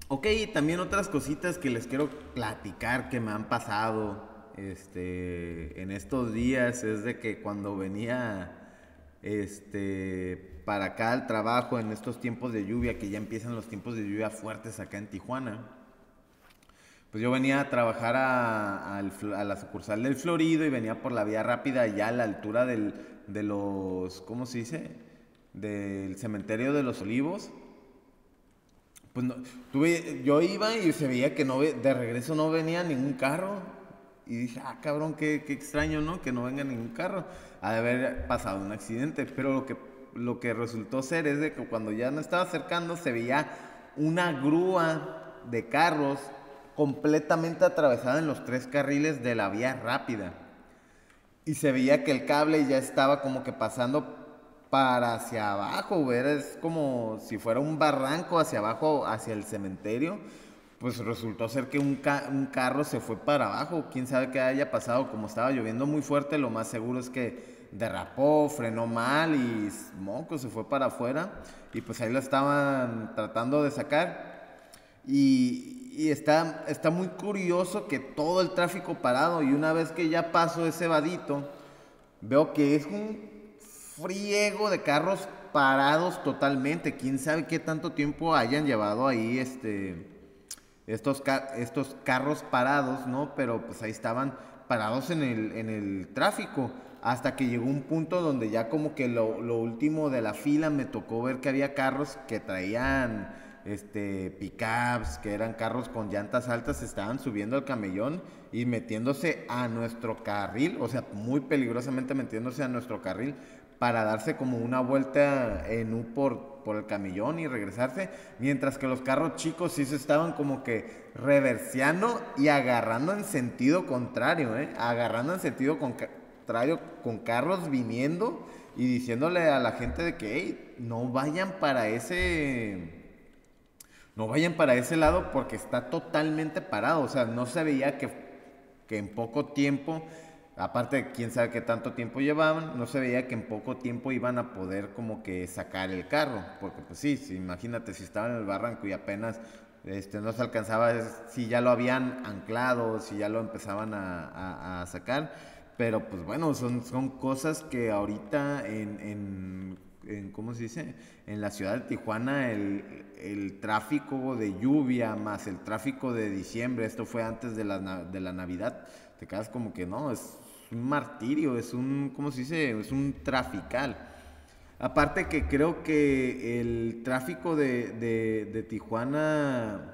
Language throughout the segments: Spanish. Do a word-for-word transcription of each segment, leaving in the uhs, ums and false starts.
Ok, también otras cositas que les quiero platicar que me han pasado este, en estos días es de que cuando venía este, para acá al trabajo en estos tiempos de lluvia, que ya empiezan los tiempos de lluvia fuertes acá en Tijuana, pues yo venía a trabajar a, al a la sucursal del Florido y venía por la vía rápida ya a la altura del, de los, ¿cómo se dice? Del cementerio de los Olivos. Pues no, tuve, yo iba y se veía que no, de regreso no venía ningún carro. Y dije, ah, cabrón, qué, qué extraño, ¿no? Que no venga ningún carro. Ha de haber pasado un accidente. Pero lo que, lo que resultó ser es de que cuando ya me estaba acercando se veía una grúa de carros completamente atravesada en los tres carriles de la vía rápida. Y se veía que el cable ya estaba como que pasando para hacia abajo, güey. Es como si fuera un barranco hacia abajo, hacia el cementerio. Pues resultó ser que un, ca un carro se fue para abajo. Quién sabe qué haya pasado. Como estaba lloviendo muy fuerte, lo más seguro es que derrapó, frenó mal y moco se fue para afuera. Y pues ahí lo estaban tratando de sacar. Y, y está, está muy curioso que todo el tráfico parado. Y una vez que ya pasó ese vadito, veo que es un friego de carros parados totalmente. Quién sabe qué tanto tiempo hayan llevado ahí este, estos, ca estos carros parados, ¿no? Pero pues ahí estaban parados en el, en el tráfico. Hasta que llegó un punto donde ya como que lo, lo último de la fila me tocó ver que había carros que traían este, pickups, que eran carros con llantas altas, estaban subiendo al camellón y metiéndose a nuestro carril, o sea, muy peligrosamente metiéndose a nuestro carril para darse como una vuelta en U por, por el camellón y regresarse, mientras que los carros chicos sí se estaban como que reverseando y agarrando en sentido contrario, ¿eh? Agarrando en sentido contrario con carros viniendo y diciéndole a la gente de que, hey, no vayan para ese... No vayan para ese lado porque está totalmente parado. O sea, no se veía que, que en poco tiempo, aparte de quién sabe qué tanto tiempo llevaban, no se veía que en poco tiempo iban a poder como que sacar el carro. Porque pues sí, sí, imagínate si estaban en el barranco y apenas este, no se alcanzaba, si ya lo habían anclado, si ya lo empezaban a, a, a sacar. Pero pues bueno, son, son cosas que ahorita en, en, en, ¿cómo se dice? En la ciudad de Tijuana el, el tráfico de lluvia más el tráfico de diciembre, esto fue antes de la, de la Navidad, te quedas como que no, es un martirio, es un, ¿cómo se dice? Es un trafical. Aparte que creo que el tráfico de, de, de Tijuana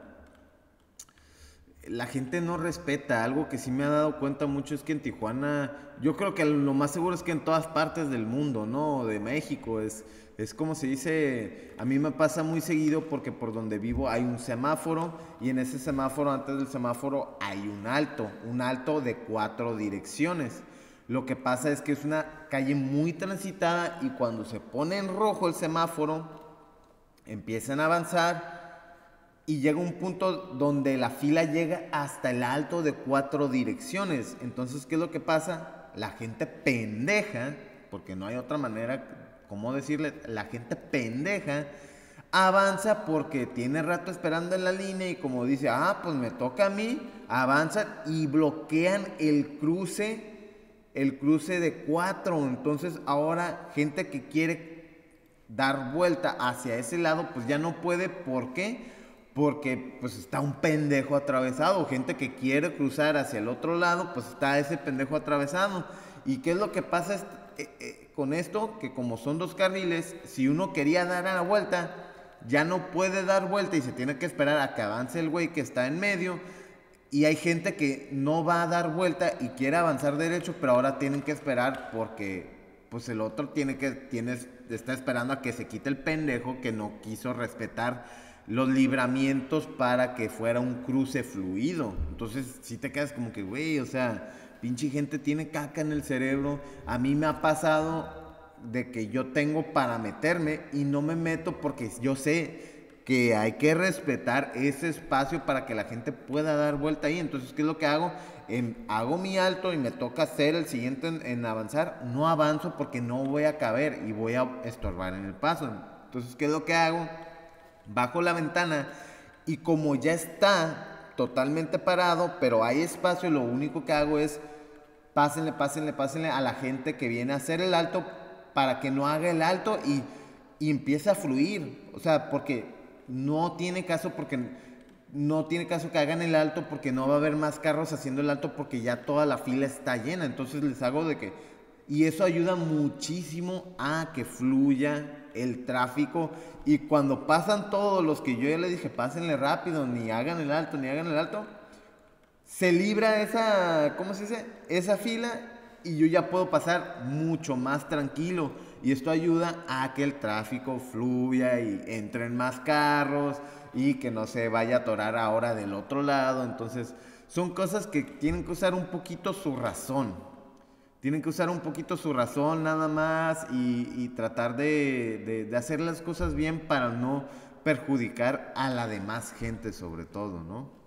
la gente no respeta. Algo que sí me ha dado cuenta mucho es que en Tijuana, yo creo que lo más seguro es que en todas partes del mundo, ¿no? De México, es, es como se dice, a mí me pasa muy seguido porque por donde vivo hay un semáforo y en ese semáforo, antes del semáforo, hay un alto, un alto de cuatro direcciones. Lo que pasa es que es una calle muy transitada y cuando se pone en rojo el semáforo, empiezan a avanzar y llega un punto donde la fila llega hasta el alto de cuatro direcciones. Entonces, ¿qué es lo que pasa? La gente pendeja, porque no hay otra manera, ¿cómo decirle? La gente pendeja avanza porque tiene rato esperando en la línea y como dice, ah, pues me toca a mí, avanzan y bloquean el cruce, el cruce de cuatro. Entonces, ahora gente que quiere dar vuelta hacia ese lado, pues ya no puede. ¿Por qué? Porque pues está un pendejo atravesado. Gente que quiere cruzar hacia el otro lado, pues está ese pendejo atravesado. ¿Y qué es lo que pasa es, eh, eh, con esto? Que como son dos carriles, si uno quería dar a la vuelta, ya no puede dar vuelta y se tiene que esperar a que avance el güey que está en medio. Y hay gente que no va a dar vuelta y quiere avanzar derecho, pero ahora tienen que esperar porque pues el otro tiene que, tiene, está esperando a que se quite el pendejo que no quiso respetar los libramientos para que fuera un cruce fluido. Entonces, si te quedas como que, güey, o sea, pinche gente tiene caca en el cerebro. A mí me ha pasado de que yo tengo para meterme y no me meto porque yo sé que hay que respetar ese espacio para que la gente pueda dar vuelta ahí. Entonces, ¿qué es lo que hago? En, hago mi alto y me toca ser el siguiente en, en avanzar. No avanzo porque no voy a caber y voy a estorbar en el paso. Entonces, ¿qué es lo que hago? Bajo la ventana Y como ya está totalmente parado, pero hay espacio, lo único que hago es pásenle, pásenle, pásenle a la gente que viene a hacer el alto para que no haga el alto y, y empiece a fluir. O sea, porque no tiene caso, porque no tiene caso que hagan el alto porque no va a haber más carros haciendo el alto porque ya toda la fila está llena. Entonces les hago de que... Y eso ayuda muchísimo a que fluya el tráfico. Y cuando pasan todos los que yo ya les dije, pásenle rápido, ni hagan el alto, ni hagan el alto, se libra esa, ¿cómo se dice? Esa fila y yo ya puedo pasar mucho más tranquilo. Y esto ayuda a que el tráfico fluya y entren más carros y que no se vaya a atorar ahora del otro lado. Entonces, son cosas que tienen que usar un poquito su razón. Tienen que usar un poquito su razón nada más y, y tratar de, de, de hacer las cosas bien para no perjudicar a la demás gente sobre todo, ¿no?